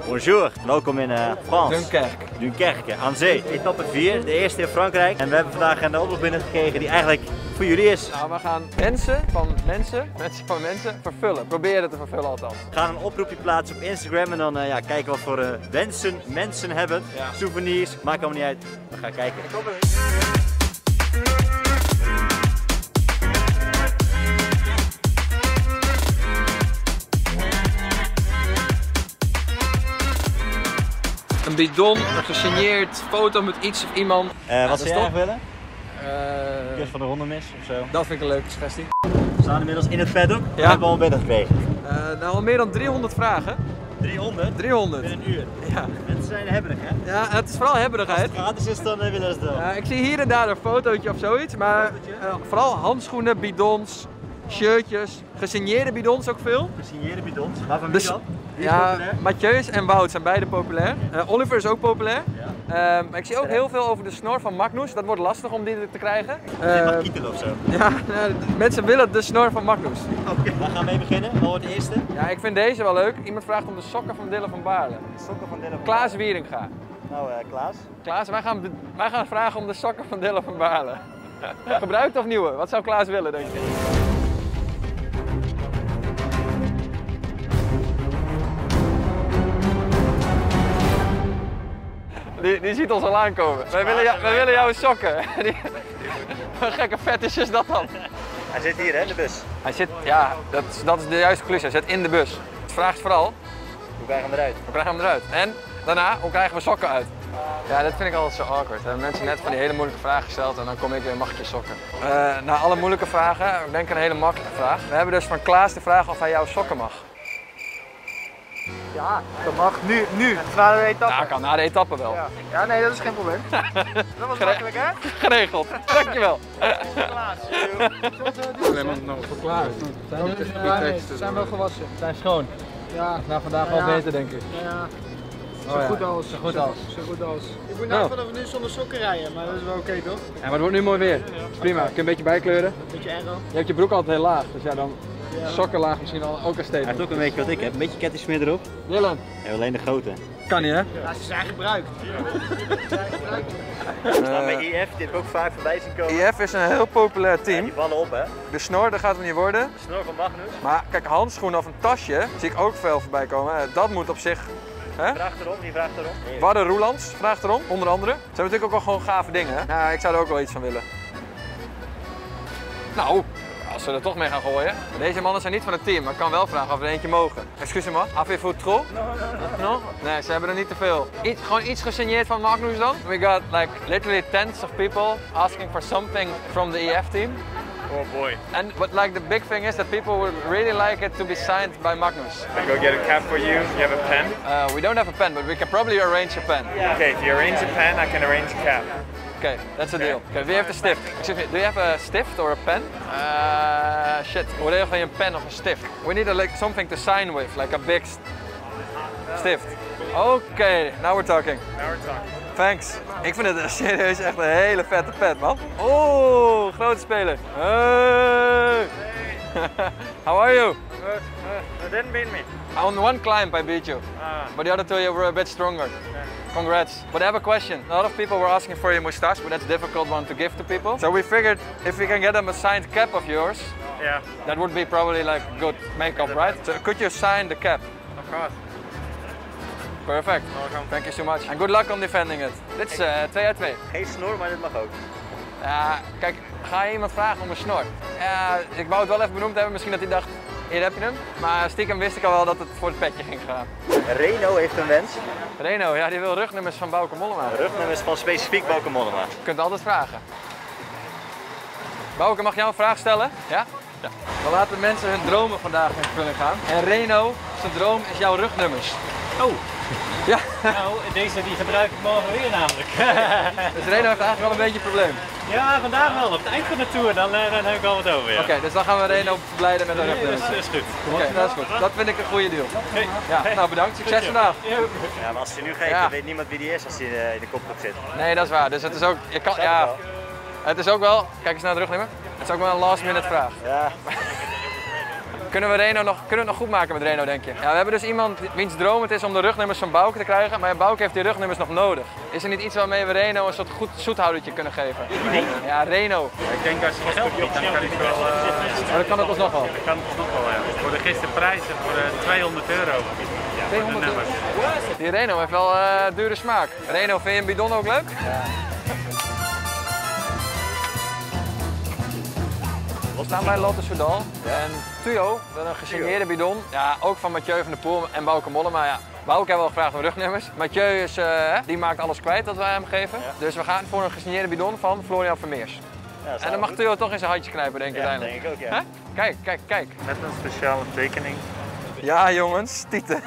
Bonjour, welkom in France. Dunkerque. Aan zee. Etappe 4, de eerste in Frankrijk. En we hebben vandaag een oproep binnengekregen die eigenlijk voor jullie is. Nou, we gaan mensen van mensen vervullen. Proberen te vervullen althans. We gaan een oproepje plaatsen op Instagram en dan kijken wat voor wensen mensen hebben. Ja. Souvenirs, maakt allemaal niet uit. We gaan kijken. Ik hoop het. Een bidon, een gesigneerd foto met iets of iemand. Wat zou jij nog willen? Kus van de rondemis of zo. Dat vind ik een leuke suggestie. We staan inmiddels in het paddock. Ja. We hebben al binnengekregen. Nou, al meer dan 300 vragen. 300? 300. In een uur. Ja. Mensen zijn hebberig, hè? Ja, het is vooral hebberigheid. Als het gratis is, dan willen ze het wel. Ik zie hier en daar een fotootje of zoiets, maar vooral handschoenen, bidons, shirtjes, gesigneerde bidons ook veel. Gesigneerde bidons? Maar van wie Dus, dan? ja, Mathieu en Wout zijn beide populair. Oliver is ook populair. Ja. Maar ik zie ook heel veel over de snor van Magnus. Dat wordt lastig om die te krijgen. Mag kietelen of zo? Ja, mensen willen de snor van Magnus. Oké, waar gaan we mee beginnen? Wat wordt de eerste? Ja, ik vind deze wel leuk. Iemand vraagt om de sokken van Dylan van Baarle. Sokken van Dylan van Klaas Wieringa. Nou, Klaas? Klaas, wij gaan vragen om de sokken van Dylan van Baarle. Gebruikt of nieuwe? Wat zou Klaas willen, denk je? Die ziet ons al aankomen. Wij willen jouw sokken. Wat gekke fetish is dat dan? Hij zit hier, hè, in de bus. Hij zit, ja, dat is de juiste conclusie. Hij zit in de bus. Het vraagt vooral, hoe krijgen we hem eruit? Hoe krijgen we hem eruit? En daarna, hoe krijgen we sokken uit? Ja, dat vind ik altijd zo awkward. We hebben mensen net van die hele moeilijke vragen gesteld en dan kom ik weer, mag ik je sokken? Na alle moeilijke vragen, ik denk een hele makkelijke vraag. We hebben dus van Klaas de vraag of hij jouw sokken mag. Ja, dat mag nu. Na de etappe. Nou, kan na de etappe wel. Ja, nee, dat is geen probleem. Dat was makkelijk, hè? Geregeld, dankjewel. Klaas. Alleen maar nog voor Klaas. Ze zijn wel gewassen. Ze zijn schoon. Ja. Nou, vandaag wel beter, denk ik. Ja. Zo goed als. Zo goed als. Zo goed als. Ik moet nou vanaf nu zonder sokken rijden, maar dat is wel oké, toch? Ja, maar het wordt nu mooi weer. Prima, kun je een beetje bijkleuren. Beetje aero. Je hebt je broek altijd heel laag, dus ja, dan sokken laag misschien ook een Hij statement. heeft ook een beetje wat ik heb, een beetje kettingsmeer erop. Dylan. Ja, alleen de grote. Kan niet, hè? Ja, ze zijn gebruikt. We staan bij IF, die heb ik ook vaak voorbij zien komen. IF is een heel populair Ja, team. die vallen op, hè? De snor, dat gaat hem niet worden. De snor van Magnus. Maar kijk, handschoenen of een tasje zie ik ook veel voorbij komen. Dat moet op zich. Hè? Vraagt erom, die vraagt erom. Warde Roelands vraagt erom, onder andere. Ze hebben natuurlijk ook wel gewoon gave dingen, hè? Ja, ik zou er ook wel iets van willen. Nou, als we er toch mee gaan gooien. Deze mannen zijn niet van het team, maar ik kan wel vragen of we er eentje mogen. Excusez-moi, avez-vous trop? No? Nee, ze hebben er niet te veel. Gewoon iets gesigneerd van Magnus dan. We got like literally tens of people asking for something from the EF team. Oh boy. And but like the big thing is that people would really like it to be signed by Magnus. I go get a cap for you. You have a pen? We don't have a pen, but we can probably arrange a pen. Okay, if you arrange a pen, I can arrange a cap. Okay, that's a deal. Okay, we have the stift. Excuse me, do you have a stift or a pen? Shit, hoe regel je een pen of een stift? We need like something to sign with, like a big stift. Okay, now we're talking. Now we're talking. Thanks. Ik vind het serieus echt een hele vette pen, man. Oh, grote speler. Hey. How are you? You didn't beat me. On one climb I beat you, but the other two you were a bit stronger. Congrats. But I have a question. A lot of people were asking for your moustache, but that's a difficult one to give to people. So we figured if we can get them a signed cap of yours, Yeah, that would be probably like good makeup, right? So could you sign the cap? of course. Perfect. Welcome. Thank you so much. And good luck on defending it. Dit is 2 uit 2. Geen snor, maar dit mag ook. Ja, kijk, ga je iemand vragen om een snor? Ja, ik wou het wel even benoemd hebben, misschien dat hij dacht, hier heb je hem. Maar stiekem wist ik al wel dat het voor het petje ging gaan. Reno heeft een wens. Reno, ja, die wil rugnummers van Bauke Mollema. Rugnummers van specifiek Bauke Mollema. Je kunt altijd vragen. Bauke, mag ik jou een vraag stellen? Ja? Ja. We laten mensen hun dromen vandaag in vervulling gaan. En Reno, zijn droom is jouw rugnummers. Oh, Ja, nou, deze die gebruik ik morgen weer namelijk. dus Reno heeft eigenlijk wel een beetje een probleem. Ja, vandaag wel. Op het eind van de tour, dan heb ik wel wat over. Ja. Oké, dus dan gaan we Reno verblijden met een rugnummers. Dat is goed. Oké, dat is goed. Dat vind ik een goede deal. Hey. Ja, nou bedankt. Succes vandaag. Ja, maar als hij nu geeft, Ja. dan weet niemand wie die is als hij in de kopgroep zit. Nee, dat is waar. Dus het is ook, je kan, ja, het is ook wel, kijk eens naar het rugnummer. Het is ook wel een last minute vraag. Ja. Kunnen we het nog goed maken met Reno, denk je? Ja, we hebben dus iemand wiens droom het is om de rugnummers van Bouke te krijgen, maar Bouke heeft die rugnummers nog nodig. Is er niet iets waarmee we Reno een soort goed zoethoudertje kunnen geven? Ja, Reno. Ik denk als je geld biedt, dan kan ik wel... Maar dat kan het alsnog wel. Dat kan het nog wel, ja. Voor de gisterprijzen voor €200. 200 euro. Die Reno heeft wel dure smaak. Reno, vind je een bidon ook leuk? Ja. We staan bij Lotte Soudal en Tuyo wil een gesigneerde bidon. Ja, ook van Mathieu van der Poel en Bouke Mollema. Ja, Bouke hebben we al gevraagd om rugnummers. Mathieu is, die maakt alles kwijt dat wij hem geven. Ja. Dus we gaan voor een gesigneerde bidon van Florian Vermeers. Ja, en dan mag Tuyo toch in zijn handje knijpen, denk ik uiteindelijk. Denk ik ook, ja. Kijk, kijk, kijk. Met een speciale tekening. Ja jongens, tieten.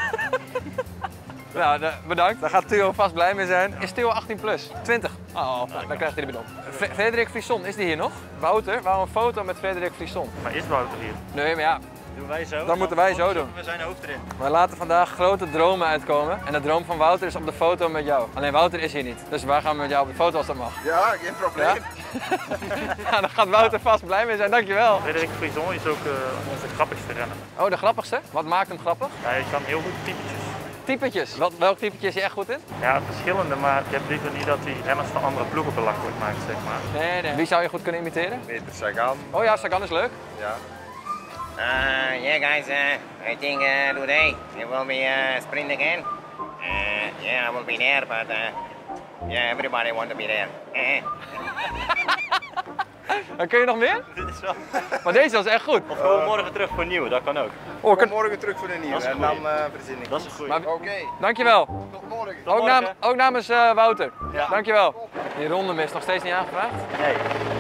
Nou, bedankt. Daar gaat Tuyo vast blij mee zijn. Is Tuyo 18 plus? 20? Oh, dan krijgt hij de bidon. Frederik Frison, is die hier nog? Wouter, wou een foto met Frederik Frison. Maar is Wouter hier? Nee, maar ja. Doen wij zo. Dan moeten wij zo doen. We zijn hoofd erin. Wij laten vandaag grote dromen uitkomen. En de droom van Wouter is op de foto met jou. Alleen Wouter is hier niet. Dus waar gaan we met jou op de foto als dat mag? Ja, geen probleem. Ja? Ja, dan gaat Wouter vast blij mee zijn, dankjewel. Frederik Frison is ook onze grappigste renner. Oh, de grappigste? Wat maakt hem grappig? Hij kan heel goed typetjes. Typetjes? Welk typetje is hij echt goed in? Ja, verschillende, maar ik heb liever niet dat hij renners van andere ploegen belachelijk maakt, zeg maar. Nee. Wie zou je goed kunnen imiteren? Peter Sagan. Oh ja, Sagan is leuk. Ja. Yeah, guys. I think today it will be sprint again. Yeah, I will be there, but yeah, everybody want to be there. Dan kun je nog meer? Dit is wel... Maar deze was echt goed. Of gewoon morgen terug voor een nieuwe, dat kan ook. Oh, Kom morgen terug voor de nieuwe en dan verzin ik. Dat is een goeie. Maar... Oké. Dankjewel. Tot morgen. Ook namens Wouter. Ja. Dankjewel. Die ronde is nog steeds niet aangevraagd? Nee.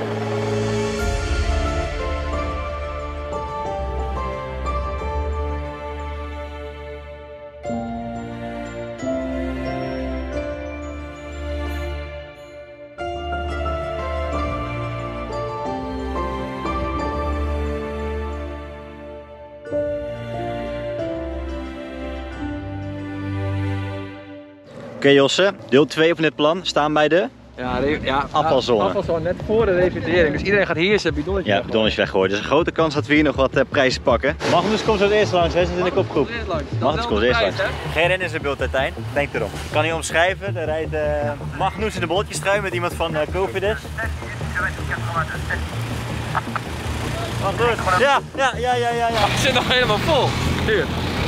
Oké Josse, deel 2 van dit plan staan bij de afvalzone. Afvalzone, net voor de revitering. Dus iedereen gaat hier zijn bidonnetje Ja, bidonnetje weggooien. Dus een grote kans dat we hier nog wat prijzen pakken. Magnus komt zo het eerst langs, hij zit in de kopgroep. Magnus komt eerst langs. Geen rennen in zijn beeld uiteindelijk, denk erom. Ik kan niet omschrijven, er rijdt Magnus in de bolletjestrui met iemand van Cofidis. Magnus, ja. Het zit nog helemaal vol. Hier.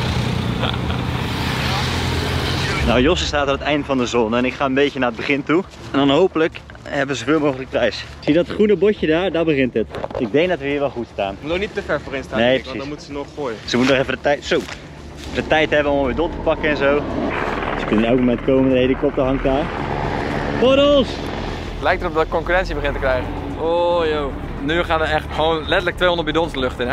Nou, Josse staat aan het eind van de zone en ik ga een beetje naar het begin toe. En dan hopelijk hebben ze zoveel mogelijk prijs. Zie je dat groene bordje daar? Daar begint het. Ik denk dat we hier wel goed staan. We moeten nog niet te ver voorin staan, Nee, want precies. dan moeten ze nog gooien. Ze moeten nog even de tijd hebben om weer dot te pakken en zo. Ze kunnen elk moment komen, de helikopter hangt daar. Bottles! Lijkt erop dat ik concurrentie begint te krijgen. Oh joh. Nu gaan er echt gewoon letterlijk 200 bidons de lucht in, hè?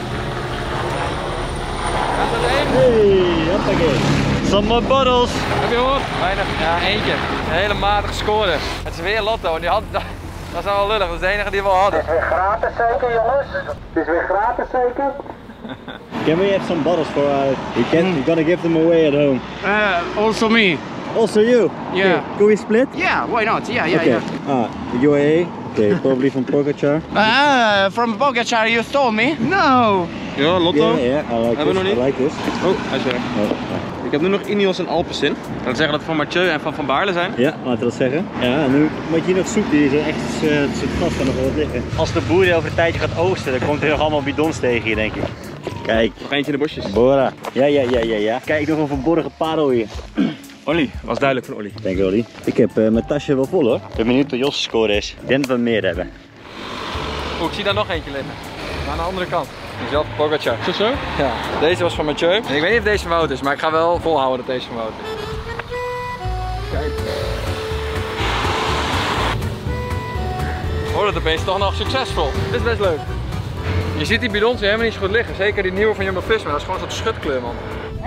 Gaat er één? Hey, hoppakee. Some more bottles! Heb je gehoord? Weinig. Ja, eentje. Een hele matige score. Het is weer Lotto en die had... Dat is wel lullig, dat is de enige die we al hadden. Het is weer gratis zeker, jongens? Het is weer gratis zeker? Can we have some bottles for we're gonna give them away at home. Also me. Also you? Yeah. Okay. Can we split? Yeah, why not? Yeah. Okay. UAE. Okay, probably from Pogacar. From Pogacar, you stole me? No. Ja, Lotto. Yeah, I like Hebben we this. nog I niet? like this. Oh, hij is weg. Oh, Ik heb nu nog Ineos en Alpecin. Dat wil zeggen dat het van Mathieu en van Baarle zijn. ja, laten we dat zeggen. Ja, en nu moet je hier nog zoeken. Hier zo echt het gas kan nog wel wat liggen. Als de boer over een tijdje gaat oogsten, dan komt er nog allemaal bidons tegen hier, denk ik. Kijk. Nog eentje in de bosjes. Bora. Ja. Kijk, nog een verborgen parel hier. Ollie, was duidelijk van Ollie. Denk Ollie. Ik heb mijn tasje wel vol hoor. Ik ben benieuwd wat Jos' score is. Ik denk dat we meer hebben. Oeh, ik zie daar nog eentje liggen. Maar aan de andere kant. Diezelfde Pogacar. Is dat zo? Ja. Deze was van Mathieu. En ik weet niet of deze van Wout is, maar ik ga wel volhouden dat deze van Wout is. Kijk. Wordt het opeens toch nog succesvol. Dit is best leuk. Je ziet die bidons helemaal niet zo goed liggen. Zeker die nieuwe van Jumbo-Visma. Dat is gewoon een soort schutkleur, man.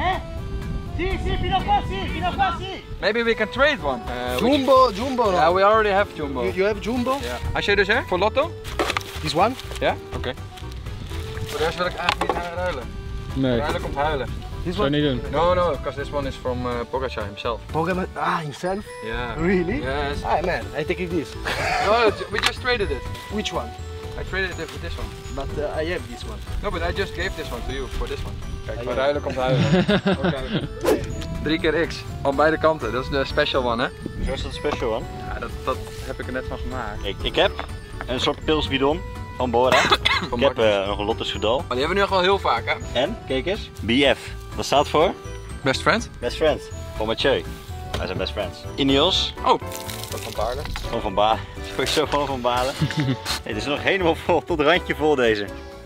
Maybe we can trade one. Jumbo. Yeah, we already have Jumbo. You have Jumbo? Yeah. Als je dus hè, voor Lotto? This one? Ja? Oké. Voor de rest wil ik eigenlijk niet gaan ruilen. Nee. Ruilen komt huilen. This Zou je niet doen. No, because this one is from Pogacar himself. Pogacar? Yeah. Himself? Really? Yes. Ah man, I take it this. No, we just traded it. Which one? I traded it with this one. But I have this one. No, but I just gave this one to you for this one. Kijk, bij ruilen komt huilen. 3 keer X, aan beide kanten. Dat is de special one, hè? Zo is dat special one. Ja, dat heb ik er net van gemaakt. Ik heb een soort pilsbidon van Bora. Ik heb nog een Lotte Soudal. Maar die hebben we nu echt wel heel vaak, hè? En, kijk eens, BF. Dat staat voor? Best friend? Best friends. Voor Mathieu. Wij zijn best friends. Ineos. Oh, dat van Baarle. Gewoon van Balen. Sowieso gewoon van Balen. Nee, het is nog helemaal vol, tot het randje vol deze.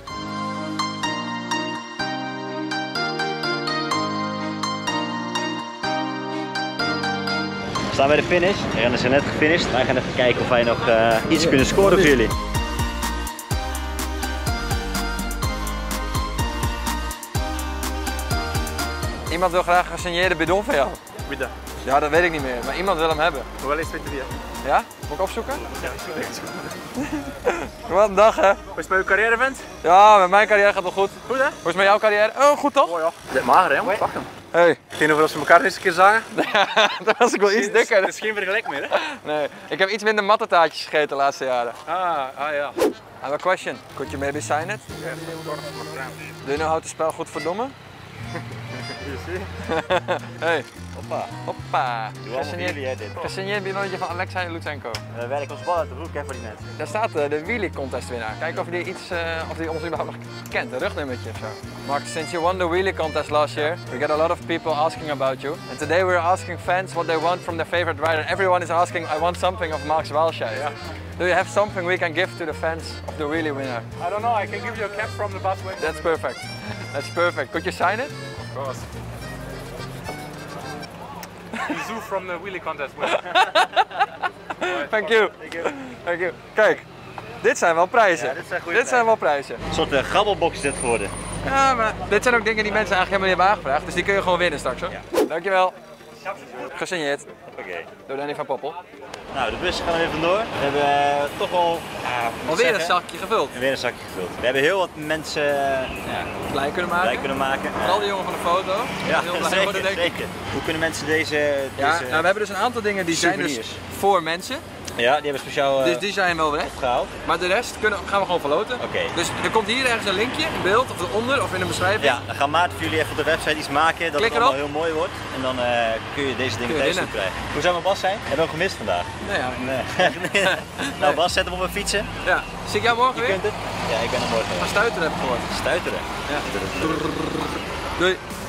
We staan bij de finish. De renners zijn net gefinished. Wij gaan even kijken of wij nog iets kunnen scoren voor jullie. Iemand wil graag een gesigneerde bidon van jou. Wie dat? Ja, dat weet ik niet meer, maar iemand wil hem hebben. Hoewel is het weer? Ja? Moet ik opzoeken? Ja, Wat een dag, hè? Hoe is het met uw carrière, vent? Ja, met mijn carrière gaat het wel goed. Goed, hè? Hoe is het met jouw carrière? Oh, goed toch? Oh ja. Dit mager, hè? Pak hem. Hey. Tegenover als we elkaar de eerste keer zagen. Daar was ik wel iets dikker. Dat is geen vergelijk meer, hè? Nee, ik heb iets minder mattetaartjes gegeten de laatste jaren. Ja. I have a question. Could you maybe sign it? Do you know how to spell goed verdomme? Hey. Hoppa. Doe allemaal voor jullie, hè, dit. Gesigneerd bidonnetje van Alexei Lutsenko. We werken ons bal uit de broek, hè, voor die mensen. Daar staat de wheelie contest winnaar. Kijk of hij ons überhaupt nog kent, een rugnummertje of zo. Mark, since you won the wheelie contest last year, we get a lot of people asking about you. And today we're asking fans what they want from their favorite rider. Everyone is asking, I want something of Max Walscheid. Yeah. Do you have something we can give to the fans of the wheelie winner? I don't know, I can give you a cap from the Busway. That's perfect. That's perfect. Could you sign it? Of course. Zoo from the wheelie contest. Thank you. Thank you. Kijk, dit zijn wel prijzen. Ja, dit zijn wel prijzen. Een soort grabbelbox is dit geworden. Ja, maar dit zijn ook dingen die mensen eigenlijk helemaal niet hebben aangevraagd. Dus die kun je gewoon winnen straks, hoor. Ja. Dankjewel. Gesigneerd. Oké. Door Danny van Poppel. Nou, de bus gaan er weer vandoor. We hebben toch wel... Alweer een zakje gevuld. En weer een zakje gevuld. We hebben heel wat mensen Blij kunnen maken. Vooral die jongen van de foto. Ja, heel blij worden, denk ik. zeker. Hoe kunnen mensen deze... Ja, nou, we hebben dus een aantal dingen die zijn dus voor mensen. Ja, die hebben speciaal Dus die zijn wel weg. opgehaald. Maar de rest gaan we gewoon verloten. Oké. Dus er komt hier ergens een linkje in beeld, of eronder, of in de beschrijving. Ja, dan gaan Maarten voor jullie even op de website iets maken dat Klik het allemaal erop. heel mooi wordt. En dan kun je deze dingen Kun je thuis toe krijgen. Hoe zou mijn Bas zijn? Hebben we hem gemist vandaag? Nou ja. Nee. Nou Bas, zet hem op mijn fietsen. Ja. Zie ik jou morgen Je weer? kunt het. Ja, ik ben er morgen. Gaan stuiteren heb ik gehoord. Stuiteren. Ja. Doei.